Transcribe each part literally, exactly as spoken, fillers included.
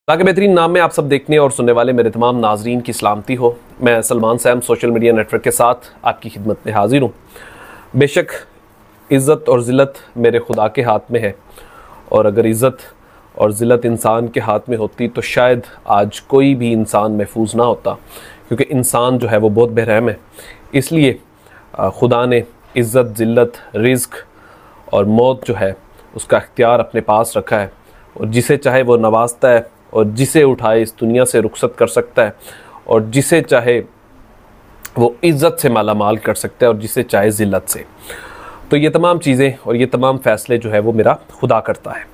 ताकि बेहतरीन नाम में आप सब देखने और सुनने वाले मेरे तमाम नाजरीन की सलामती हो। मैं Salman Sam social media network के साथ आपकी खिदमत में हाजिर हूँ। बेशक इज़्ज़त और ज़िल्लत मेरे खुदा के हाथ में है, और अगर इज़्ज़त और ज़िल्लत इंसान के हाथ में होती तो शायद आज कोई भी इंसान महफूज ना होता, क्योंकि इंसान जो है वो बहुत बेरहम है। इसलिए खुदा ने इज़्ज़त, ज़िल्लत, रिज़्क और मौत जो है उसका इख्तियार अपने पास रखा है, और जिसे चाहे वो नवाजता है, और जिसे उठाए इस दुनिया से रुखसत कर सकता है, और जिसे चाहे वो इज़्ज़त से माला माल कर सकता है, और जिसे चाहे ज़िल्लत से। तो ये तमाम चीज़ें और ये तमाम फ़ैसले जो है वो मेरा खुदा करता है।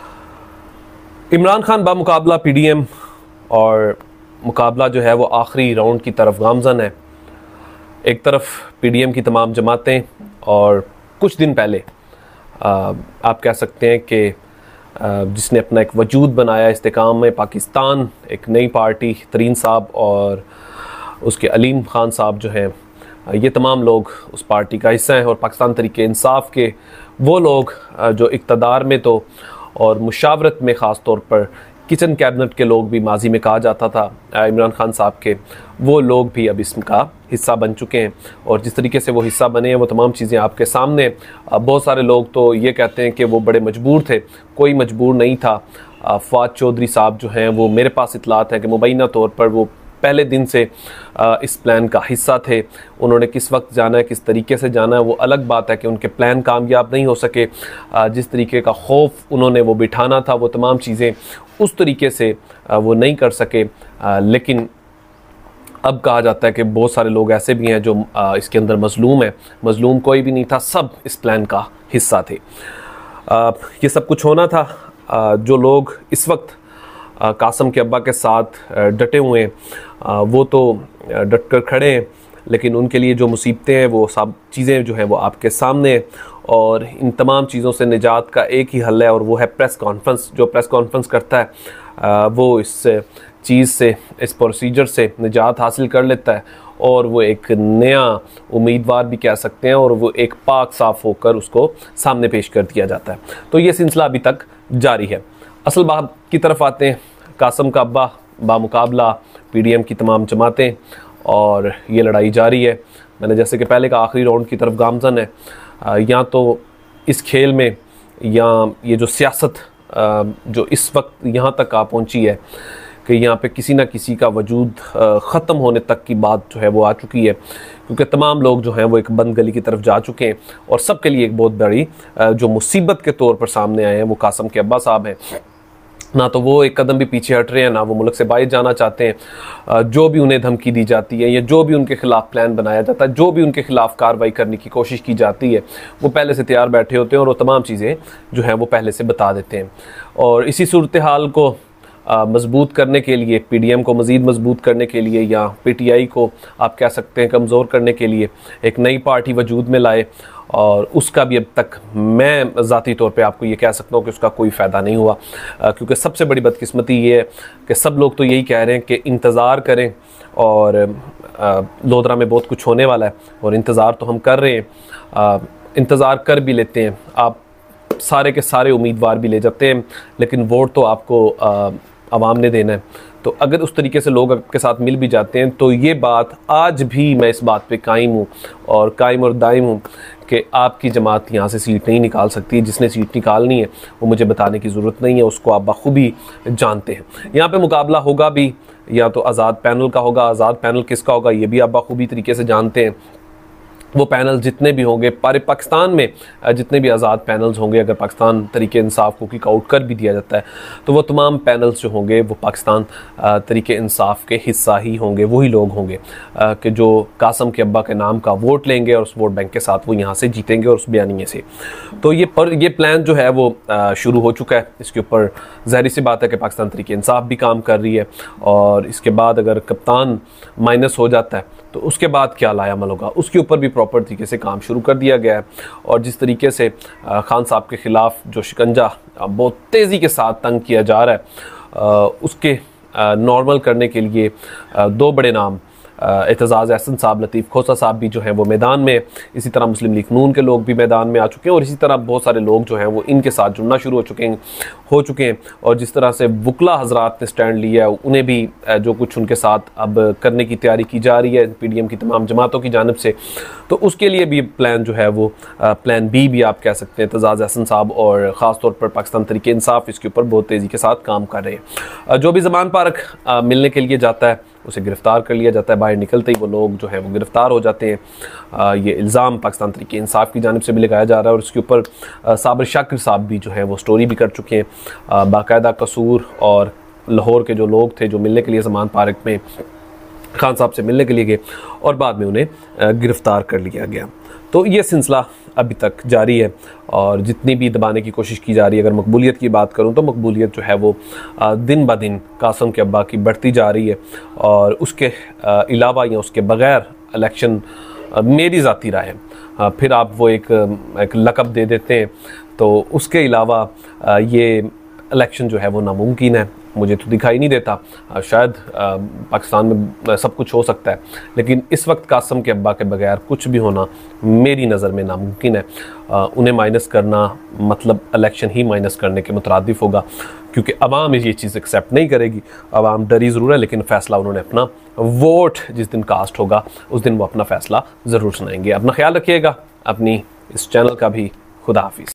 इमरान खान बामुकाबला पी डी एम, और मुकाबला जो है वो आखिरी राउंड की तरफ गामज़न है। एक तरफ पी डी एम की तमाम जमातें, और कुछ दिन पहले आ, आप कह सकते हैं कि जिसने अपना एक वजूद बनाया इस्तेकाम में पाकिस्तान, एक नई पार्टी, तरीन साहब और उसके अलीम खान साहब जो हैं, ये तमाम लोग उस पार्टी का हिस्सा हैं। और पाकिस्तान तरीके इंसाफ के वो लोग जो इक़्तिदार में तो और मुशावरत में ख़ास तौर पर किचन कैबिनेट के लोग भी माजी में कहा जाता था इमरान खान साहब के, वो लोग भी अब इसका हिस्सा बन चुके हैं। और जिस तरीके से वो हिस्सा बने हैं वो तमाम चीज़ें आपके सामने। बहुत सारे लोग तो ये कहते हैं कि वो बड़े मजबूर थे, कोई मजबूर नहीं था। फ़वाद चौधरी साहब जो हैं वो मेरे पास इतलात है कि मुबैना तौर पर वो पहले दिन से इस प्लान का हिस्सा थे। उन्होंने किस वक्त जाना है, किस तरीके से जाना है, वो अलग बात है कि उनके प्लान कामयाब नहीं हो सके। जिस तरीके का खौफ उन्होंने वो बिठाना था, वो तमाम चीज़ें उस तरीके से वो नहीं कर सके। लेकिन अब कहा जाता है कि बहुत सारे लोग ऐसे भी हैं जो इसके अंदर मज़लूम है। मज़लूम कोई भी नहीं था, सब इस प्लान का हिस्सा थे। ये सब कुछ होना था। जो लोग इस वक्त कासम के अब्बा के साथ डटे हुए हैं वो तो डट कर खड़े हैं, लेकिन उनके लिए जो मुसीबतें हैं वो सब चीज़ें जो हैं वो आपके सामने हैं। और इन तमाम चीज़ों से निजात का एक ही हल है, और वो है प्रेस कॉन्फ्रेंस। जो प्रेस कॉन्फ्रेंस करता है वो इस चीज़ से, इस प्रोसीजर से निजात हासिल कर लेता है, और वो एक नया उम्मीदवार भी कह सकते हैं, और वो एक पाक साफ़ होकर उसको सामने पेश कर दिया जाता है। तो ये सिलसिला अभी तक जारी है। असल बात की तरफ आते हैं। कासम का अब्बा बामुकाबला पी डी एम की तमाम जमातें, और ये लड़ाई जारी है। मैंने जैसे कि पहले का आखिरी राउंड की तरफ गामज़न है। या तो इस खेल में, या ये जो सियासत जो इस वक्त यहाँ तक आ पहुँची है कि यहाँ पे किसी ना किसी का वजूद ख़त्म होने तक की बात जो है वो आ चुकी है, क्योंकि तमाम लोग जो हैं वो एक बंद गली की तरफ जा चुके हैं। और सबके लिए एक बहुत बड़ी जो मुसीबत के तौर पर सामने आए हैं वो कासम के अब्बा साहब हैं। ना तो वो एक कदम भी पीछे हट रहे हैं, ना वो मुल्क से बाहर जाना चाहते हैं। जो भी उन्हें धमकी दी जाती है, या जो भी उनके खिलाफ प्लान बनाया जाता है, जो भी उनके खिलाफ कार्रवाई करने की कोशिश की जाती है, वो पहले से तैयार बैठे होते हैं, और वो तमाम चीज़ें जो हैं वो पहले से बता देते हैं। और इसी सूरत हाल को मज़बूत करने के लिए, पी डी एम को मज़ीद मज़बूत करने के लिए, या पी टी आई को आप कह सकते हैं कमज़ोर करने के लिए एक नई पार्टी वजूद में लाए। और उसका भी अब तक मैं ज़ाती तौर पे आपको ये कह सकता हूँ कि उसका कोई फ़ायदा नहीं हुआ, क्योंकि सबसे बड़ी बदकिस्मती ये है कि सब लोग तो यही कह रहे हैं कि इंतज़ार करें, और लोधरा में बहुत कुछ होने वाला है, और इंतज़ार तो हम कर रहे हैं, इंतज़ार कर भी लेते हैं। आप सारे के सारे उम्मीदवार भी ले जाते हैं, लेकिन वोट तो आपको आवाम ने देना है। तो अगर उस तरीके से लोग आपके साथ मिल भी जाते हैं, तो ये बात आज भी मैं इस बात पे कायम हूँ, और कायम और दायम हूँ कि आपकी जमात यहाँ से सीट नहीं निकाल सकती। जिसने सीट निकालनी है वो मुझे बताने की ज़रूरत नहीं है, उसको आप बखूबी जानते हैं। यहाँ पे मुकाबला होगा भी या तो आज़ाद पैनल का होगा। आज़ाद पैनल किसका होगा ये भी आप बखूबी तरीके से जानते हैं। वो पैनल जितने भी होंगे, पूरे पाकिस्तान में जितने भी आज़ाद पैनल्स होंगे, अगर पाकिस्तान तरीके इंसाफ को किक आउट कर भी दिया जाता है, तो वो तमाम पैनल्स जो होंगे वो पाकिस्तान तरीके इंसाफ के हिस्सा ही होंगे। वही लोग होंगे कि जो कासम के अब्बा के नाम का वोट लेंगे, और उस वोट बैंक के साथ वो यहाँ से जीतेंगे, और उस बयानिए से। तो ये पर ये प्लान जो है वो शुरू हो चुका है। इसके ऊपर ज़ाहिर सी बात है कि पाकिस्तान तरीके इंसाफ भी काम कर रही है, और इसके बाद अगर कप्तान माइनस हो जाता है तो उसके बाद क्या लायामल होगा, उसके ऊपर भी प्रॉपर तरीके से काम शुरू कर दिया गया है। और जिस तरीके से खान साहब के ख़िलाफ़ जो शिकंजा बहुत तेज़ी के साथ तंग किया जा रहा है, उसके नॉर्मल करने के लिए दो बड़े नाम एतजाज़ एहसन साहब, लतीफ़ खोसा साहब भी जो हैं वो मैदान में, इसी तरह मुस्लिम लीग नून के लोग भी मैदान में आ चुके हैं और इसी तरह बहुत सारे लोग जो हैं वो इनके साथ जुड़ना शुरू हो चुके हैं हो चुके हैं और जिस तरह से वकला हजरात ने स्टैंड लिया है, उन्हें भी जो कुछ उनके साथ अब करने की तैयारी की जा रही है पी डी एम की तमाम जमातों की जानिब से, तो उसके लिए भी प्लान जो है वो प्लान बी भी आप कह सकते हैं। एतजाज़ एहसन साहब और ख़ास तौर पर पाकिस्तान तहरीक इंसाफ इसके ऊपर बहुत तेज़ी के साथ काम कर रहे हैं। जो भी ज़मान पार्क मिलने के लिए जाता है उसे गिरफ़्तार कर लिया जाता है, बाहर निकलते ही वो लोग जो है वो गिरफ़्तार हो जाते हैं। ये इल्ज़ाम पाकिस्तान तहरीक इंसाफ की जानिब से भी लगाया जा रहा है और इसके ऊपर साबिर शाकिर साहब भी जो है वो स्टोरी भी कर चुके हैं। बाकायदा कसूर और लाहौर के जो लोग थे जो मिलने के लिए ज़मान पार्क में खान साहब से मिलने के लिए गए और बाद में उन्हें गिरफ़्तार कर लिया गया। तो ये सिलसिला अभी तक जारी है और जितनी भी दबाने की कोशिश की जा रही है, अगर मकबूलियत की बात करूं तो मकबूलियत जो है वो दिन ब दिन कासम के अब्बा की बढ़ती जा रही है और उसके अलावा या उसके बग़ैर इलेक्शन मेरी ज़ाती राय है, फिर आप वो एक, एक लक़ब दे देते हैं तो उसके अलावा ये इलेक्शन जो है वो नामुमकिन है। मुझे तो दिखाई नहीं देता, शायद पाकिस्तान में सब कुछ हो सकता है लेकिन इस वक्त कासम के अब्बा के बगैर कुछ भी होना मेरी नज़र में नामुमकिन है। उन्हें माइनस करना मतलब इलेक्शन ही माइनस करने के मुतरादिफ होगा क्योंकि अवाम ये चीज़ एक्सेप्ट नहीं करेगी। अवाम डरी ज़रूर है लेकिन फ़ैसला उन्होंने अपना वोट जिस दिन कास्ट होगा उस दिन वो अपना फ़ैसला ज़रूर सुनाएंगे। अपना ख्याल रखिएगा, अपनी इस चैनल का भी। खुदा हाफिज़।